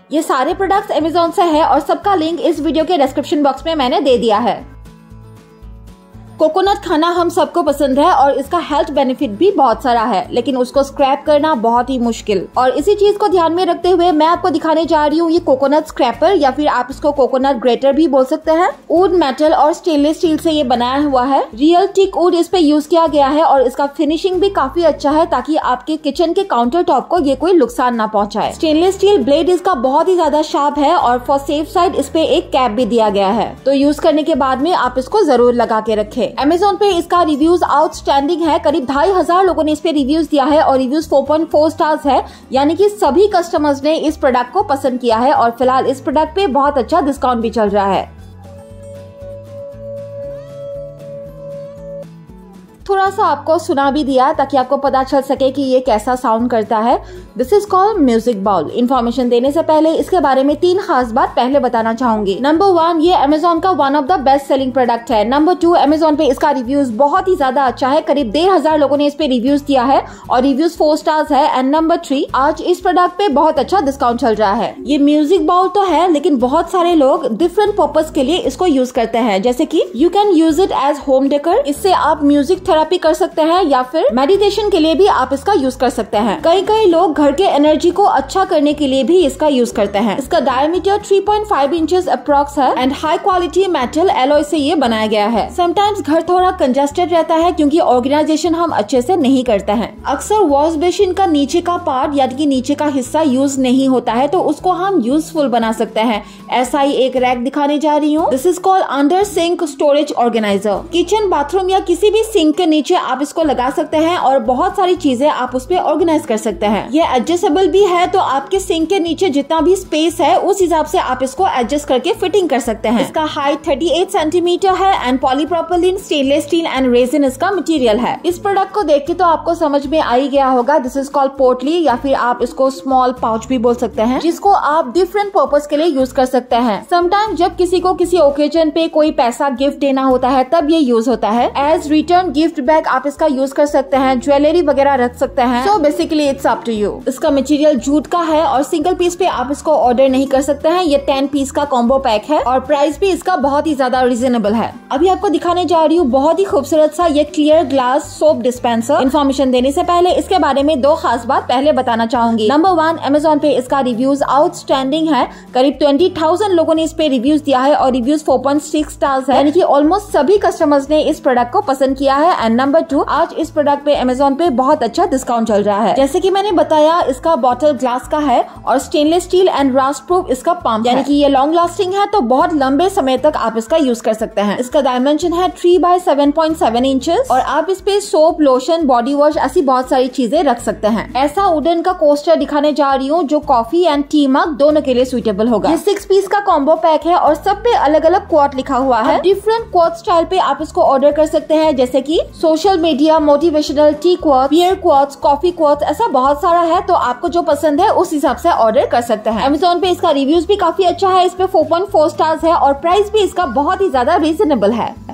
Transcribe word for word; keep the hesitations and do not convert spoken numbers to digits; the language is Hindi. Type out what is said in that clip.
ये सारे प्रोडक्ट्स अमेज़न से है और सबका लिंक इस वीडियो के डिस्क्रिप्शन बॉक्स में मैंने दे दिया है। कोकोनट खाना हम सबको पसंद है और इसका हेल्थ बेनिफिट भी बहुत सारा है, लेकिन उसको स्क्रैप करना बहुत ही मुश्किल। और इसी चीज को ध्यान में रखते हुए मैं आपको दिखाने जा रही हूँ ये कोकोनट स्क्रैपर, या फिर आप इसको कोकोनट ग्रेटर भी बोल सकते हैं। वुड, मेटल और स्टेनलेस स्टील से ये बनाया हुआ है। रियल टीक वुड इस पे यूज किया गया है और इसका फिनिशिंग भी काफी अच्छा है, ताकि आपके किचन के काउंटर टॉप को ये कोई नुकसान ना पहुंचाए। स्टेनलेस स्टील ब्लेड इसका बहुत ही ज्यादा शार्प है और फॉर सेफ साइड इस पे एक कैप भी दिया गया है, तो यूज करने के बाद में आप इसको जरूर लगा के रखें। अमेज़न पे इसका रिव्यूज आउटस्टैंडिंग है। करीब ढाई हजार लोगों ने इस पे रिव्यूज दिया है और reviews four point four stars है, यानी कि सभी कस्टमर्स ने इस प्रोडक्ट को पसंद किया है और फिलहाल इस प्रोडक्ट पे बहुत अच्छा डिस्काउंट भी चल रहा है। थोड़ा सा आपको सुना भी दिया ताकि आपको पता चल सके कि ये कैसा साउंड करता है। This is called music bowl. Information देने से पहले इसके बारे में तीन खास बात पहले बताना चाहूंगी। नंबर वन, ये अमेज़न का one of the best selling product है। नंबर टू, अमेज़न पे इसका रिव्यूज बहुत ही ज्यादा अच्छा है। करीब डेढ़ हजार लोगों ने इस पे रिव्यूज दिया है और रिव्यूज फोर स्टार्स है। एंड नंबर थ्री, आज इस प्रोडक्ट पे बहुत अच्छा डिस्काउंट चल रहा है। ये म्यूजिक बाउल तो है, लेकिन बहुत सारे लोग डिफरेंट पर्पज के लिए इसको यूज करते हैं, जैसे की you can use it as home decor. इससे आप म्यूजिक थेरेपी कर सकते हैं या फिर मेडिटेशन के लिए भी आप इसका यूज कर सकते हैं। कई कई लोग घर के एनर्जी को अच्छा करने के लिए भी इसका यूज करते हैं। इसका diameter three point five inches approx है and high quality metal alloy से ये बनाया गया है। समटाइम्स घर थोड़ा कंजेस्टेड रहता है क्योंकि ऑर्गेनाइजेशन हम अच्छे से नहीं करते हैं। अक्सर वॉश बेसिन का नीचे का पार्ट यानी कि नीचे का हिस्सा यूज नहीं होता है, तो उसको हम यूजफुल बना सकते हैं। ऐसा ही एक रैक दिखाने जा रही हूँ। This is called under sink storage organiser. Kitchen, bathroom या किसी भी सिंक के नीचे आप इसको लगा सकते हैं और बहुत सारी चीजें आप उस पे ऑर्गेनाइज कर सकते हैं। ये एडजस्टेबल भी है, तो आपके सिंक के नीचे जितना भी स्पेस है उस हिसाब से आप इसको एडजस्ट करके फिटिंग कर सकते हैं। इसका हाइट थर्टी एट सेंटीमीटर है and polypropylene, stainless steel and resin इसका मटेरियल है। इस प्रोडक्ट को देख के तो आपको समझ में आ ही गया होगा। दिस इज कॉल्ड पोटली, या फिर आप इसको स्मॉल पाउच भी बोल सकते हैं, जिसको आप डिफरेंट पर्पज के लिए यूज कर सकते हैं। समटाइम जब किसी को किसी ओकेजन पे कोई पैसा गिफ्ट देना होता है तब ये यूज होता है। एज रिटर्न गिफ्ट बैग आप इसका यूज कर सकते हैं, ज्वेलरी वगैरह रख सकते हैं। So basically it's up to you. इसका मटेरियल जूट का है और सिंगल पीस पे आप इसको ऑर्डर नहीं कर सकते हैं। ये टेन पीस का कॉम्बो पैक है और प्राइस भी इसका बहुत ही ज्यादा रीजनेबल है। अभी आपको दिखाने जा रही हूँ बहुत ही खूबसूरत सा ये clear glass soap dispenser. Information देने से पहले इसके बारे में दो खास बात पहले बताना चाहूंगी। नंबर वन, अमेज़न पे इसका रिव्यूज आउटस्टैंडिंग है। करीब ट्वेंटी थाउजेंड लोगों ने इस पे रिव्यूज दिया है और reviews four point six stars है, यानी कि ऑलमोस्ट सभी कस्टमर्स ने इस प्रोडक्ट को पसंद किया है। एंड नंबर टू, आज इस प्रोडक्ट पे अमेज़न पे बहुत अच्छा डिस्काउंट चल रहा है। जैसे कि मैंने बताया, इसका बॉटल ग्लास का है और stainless steel and rust proof इसका पंप, यानी कि ये लॉन्ग लास्टिंग है, तो बहुत लंबे समय तक आप इसका यूज कर सकते हैं। इसका डायमेंशन है three by seven point seven inches और आप इस पे सोप, लोशन, बॉडी वॉश ऐसी बहुत सारी चीजें रख सकते हैं। ऐसा वुडन का कोस्टर दिखाने जा रही हूँ जो कॉफी एंड टी मग दोनों के लिए सुइटेबल होगा। ये सिक्स पीस का कॉम्बो पैक है और सब पे अलग अलग क्वाट लिखा हुआ है। डिफरेंट क्वाट स्टाइल पे आप इसको ऑर्डर कर सकते हैं, जैसे की social media, motivational, tea quote, beer quotes, coffee quotes, ऐसा बहुत सारा है। तो आपको जो पसंद है उस हिसाब से ऑर्डर कर सकते हैं। अमेज़न पे इसका रिव्यूज भी काफी अच्छा है। इस पे फोर पॉइंट फोर स्टार्स है और प्राइस भी इसका बहुत ही ज्यादा रीजनेबल है।